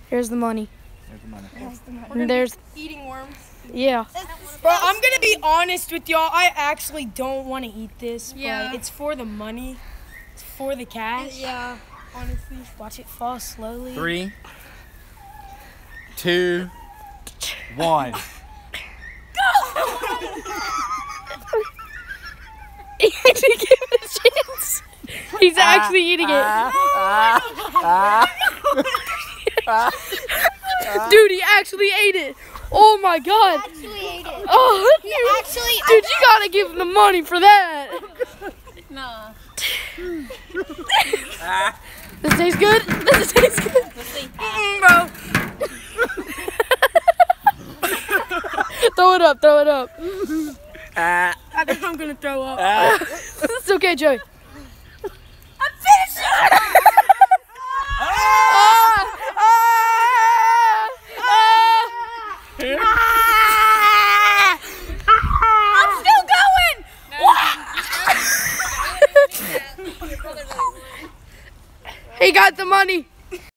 Here's the money. There's the money. And there's eating worms. yeah. Bro, I'm gonna be honest with y'all. I actually don't want to eat this. Yeah. But it's for the money. It's for the cash. Yeah. Honestly, watch it fall slowly. 3, 2, 1. He actually gave it a chance. He's actually eating it. Dude, he actually ate it. Oh my god. Actually ate it. Oh, Actually, dude, you gotta give him the money for that. nah. This tastes good. This tastes good. Bro. Throw it up. Throw it up. I think I'm gonna throw up. It's okay, Joey. I'm finishing. I'm still going. He got the money.